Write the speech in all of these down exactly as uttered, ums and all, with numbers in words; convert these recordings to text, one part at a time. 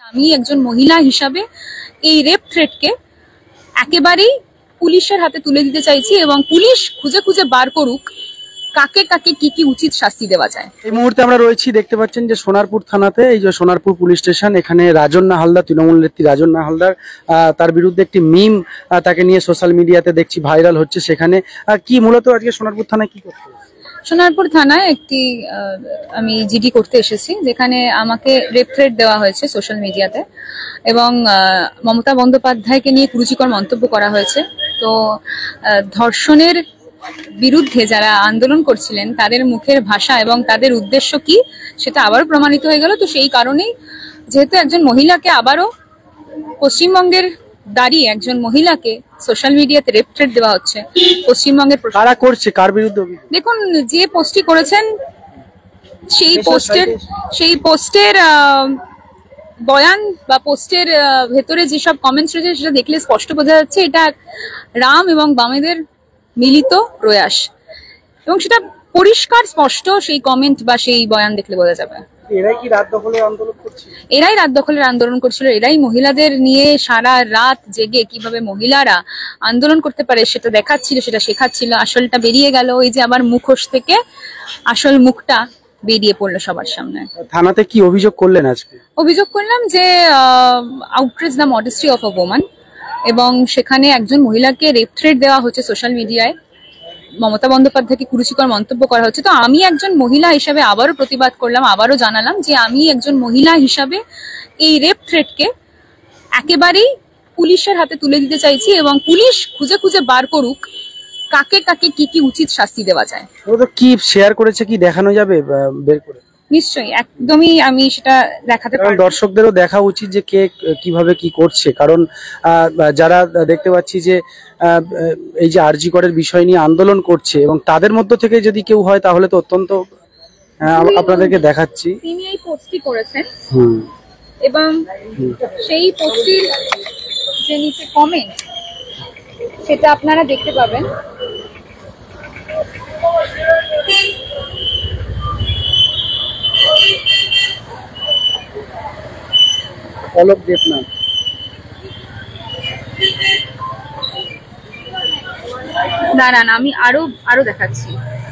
আমি একজন মহিলা হিসাবে এই রেপ থ্রেটকে একেবারেই পুলিশের হাতে তুলে দিতে চাইছি এবং পুলিশ খুঁজে খুঁজে বার করুক কাকে কাকে কি কি উচিত শাস্তি দেওয়া যায়। এই মুহূর্তে আমরা রয়েছি, দেখতে পাচ্ছেন যে সোনারপুর থানাতে, এই যে সোনারপুর পুলিশ স্টেশন, এখানে রাজন্না হালদার, তৃণমূল নেত্রী রাজন্না হালদার, তার বিরুদ্ধে একটি মিম তাকে নিয়ে সোশ্যাল মিডিয়াতে দেখছি ভাইরাল হচ্ছে। সেখানে কি মূলত আজকে সোনারপুর থানায় কি করতে? সোনারপুর থানায় একটি আমি জিডি করতে এসেছি, যেখানে আমাকে রেপ থ্রেট দেওয়া হয়েছে সোশ্যাল মিডিয়াতে এবং মমতা বন্দ্যোপাধ্যায়কে নিয়ে কুরুচিকর মন্তব্য করা হয়েছে। তো ধর্ষণের বিরুদ্ধে যারা আন্দোলন করছিলেন তাদের মুখের ভাষা এবং তাদের উদ্দেশ্য কি সেটা আবারও প্রমাণিত হয়ে গেল। তো সেই কারণেই যেহেতু একজন মহিলাকে আবারও পশ্চিমবঙ্গের দাঁড়িয়ে একজন মহিলাকে সোশ্যাল মিডিয়াতে রেপ থ্রেট দেওয়া হচ্ছে, পশ্চিমবঙ্গের কারা করছে, কার বিরুদ্ধে? দেখুন, যে পোস্টটি করেছেন সেই পোস্টের সেই পোস্টের বয়ান বা পোস্টের ভেতরে যেসব কমেন্টস রয়েছে সেটা দেখলে স্পষ্ট বোঝা যাচ্ছে এটা রাম এবং বামেদের মিলিত প্রয়াস, এবং সেটা পরিষ্কার স্পষ্ট সেই কমেন্ট বা সেই বয়ান দেখলে বোঝা যাবে। এরাই কি রাত দখলের আন্দোলন করছে? এরাই রাত দখলের আন্দোলন করছিল, এরাই মহিলাদের নিয়ে সারা রাত জেগে কিভাবে মহিলারা আন্দোলন করতে পারে সেটা দেখাচ্ছিল, সেটা শেখাচ্ছিল। আসলটা বেরিয়ে গেল, ওই যে আমার মুখোশ থেকে আসল মুখটা বেরিয়ে পড়লো সবার সামনে। থানাতে কি অভিযোগ করলেন আজকে? অভিযোগ করলাম যে outrage the modesty of a woman, এবং সেখানে একজন মহিলাকে রেপ থ্রেট দেওয়া হচ্ছে সোশ্যাল মিডিয়ায়, মমতা বন্দ্যোপাধ্যায়কে কুরুচিকর মন্তব্য করা হচ্ছে। তো আমি একজন মহিলা হিসাবে আবারও প্রতিবাদ করলাম, আবারও জানালাম যে আমি একজন মহিলা হিসাবে এই রেপ থ্রেটকে একেবারেই পুলিশের হাতে তুলে দিতে চাইছি এবং পুলিশ খুঁজে খুঁজে বার করুক কাকে কাকে কি কি উচিত শাস্তি দেওয়া যায়। ও তো কি শেয়ার করেছে, কি দেখানো যাবে বের করে? নিশ্চয়ই, একদমই আমি সেটা দেখাতে পারি। দর্শকদেরও দেখা উচিত যে কে কিভাবে কি করছে, কারণ যারা দেখতে পাচ্ছি যে এই যে আরজি করের বিষয় নিয়ে আন্দোলন করছে এবং তাদের মধ্য থেকে যদি কেউ হয় তাহলে তো অত্যন্ত, আপনাদেরকে দেখাচ্ছি, তিনি এই পোস্টটি করেছেন এবং সেই পোস্টটির যে নিচে কমেন্ট সেটা আপনারা দেখতে পাবেন। অলোক দেবনাথ, দাঁড়ান আমি আরো আরো দেখাচ্ছি।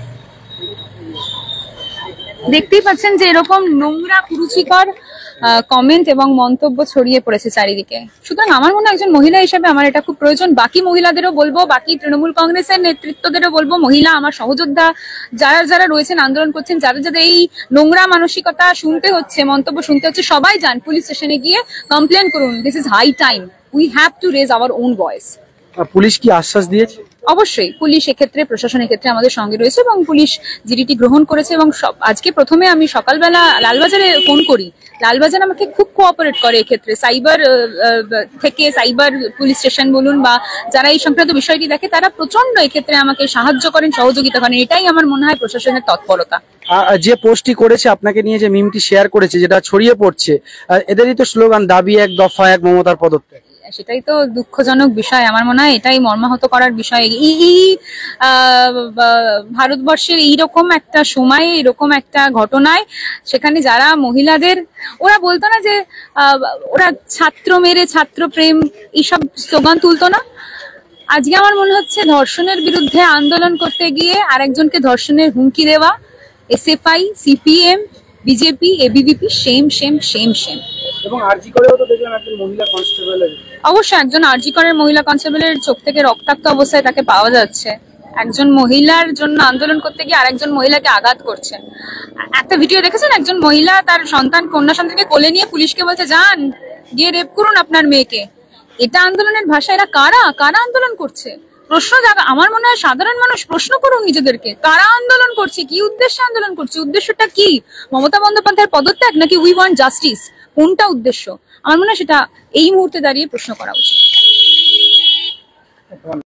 দেখতেই পাচ্ছেন যে এরকম নোংরা কুরুচিকর কমেন্ট এবং মন্তব্য ছড়িয়ে পড়েছে চারিদিকে। সুতরাং আমার মনে হয় একজন মহিলা হিসেবে আমার এটা খুব প্রয়োজন। বাকি মহিলাদেরও বলবো, বাকি তৃণমূল কংগ্রেসের নেতৃত্বদেরও বলবো, মহিলা আমার সহযোদ্ধা যারা যারা রয়েছেন আন্দোলন করছেন, যারা যাদের এই নোংরা মানসিকতা শুনতে হচ্ছে, মন্তব্য শুনতে হচ্ছে, সবাই যান পুলিশ স্টেশনে গিয়ে কমপ্লেন করুন। This is high time, we have to raise our own voice. Police কি আশ্বাস দিয়েছে? অবশ্যই পুলিশ এক্ষেত্রে, প্রশাসনের ক্ষেত্রে আমাদের সঙ্গে রয়েছে এবং পুলিশ জিডিটি গ্রহণ করেছে। এবং আজকে প্রথমে আমি সকালবেলা লালবাজারে ফোন করি, লালবাজার আমাকে খুব কোঅপারেট করে এক্ষেত্রে। সাইবার থেকে সাইবার পুলিশ স্টেশন বলুন বা যারা এই সংক্রান্ত বিষয়টি দেখে তারা প্রচন্ড এক্ষেত্রে আমাকে সাহায্য করেন, সহযোগিতা করেন। এটাই আমার মনে হয় প্রশাসনের তৎপরতা। যে পোস্টটি করেছে আপনাকে নিয়ে, যে মিমটি শেয়ার করেছে, যেটা ছড়িয়ে পড়ছে, এদেরই তো স্লোগান দাবি এক, দফা এক, মমতার পদত্যাগ। সেটাই তো দুঃখজনক বিষয়। আমার মনে হয় এটাই মর্মাহত করার বিষয়। এই ভারতবর্ষের এইরকম একটা সময়, এরকম একটা ঘটনায়, সেখানে যারা মহিলাদের, ওরা বলতো না যে ওরা ছাত্র মেরে ছাত্র প্রেম এইসব স্লোগান তুলতো না, আজকে আমার মনে হচ্ছে ধর্ষণের বিরুদ্ধে আন্দোলন করতে গিয়ে আরেকজনকে ধর্ষণের হুমকি দেওয়া, SFI, CPM, BJP, ABVP, same same same same. এবং আরজি করেও তো দেখলাম একজন মহিলা কনস্টেবলের, অবশ্যই একজন আরজি করের মহিলা কনস্টেবলের চোখ থেকে রক্তাক্ত অবস্থায় তাকে পাওয়া যাচ্ছে। একজন মহিলার জন্য আন্দোলন করতে গিয়ে আরেকজন মহিলাকে আঘাত করছে। একটা ভিডিও দেখেছেন, একজন মহিলা তার সন্তান, কন্যা সন্তানকে কোলে নিয়ে পুলিশকে বলছে যান গিয়ে রেপ করুন আপনার মেয়েকে। এটা আন্দোলনের ভাষা? এরা কারা কারা আন্দোলন করছে? প্রশ্ন জাগা। আমার মনে হয় সাধারণ মানুষ প্রশ্ন করুন নিজেদেরকে, কারা আন্দোলন করছে, কি উদ্দেশ্যে আন্দোলন করছে, উদ্দেশ্যটা কি? মমতা বন্দ্যোপাধ্যায়ের পদত্যাগ নাকি উই ওয়ান্ট জাস্টিস? কোনটা উদ্দেশ্য? আমার মনে হয় সেটা এই মুহূর্তে দাঁড়িয়ে প্রশ্ন করা উচিত।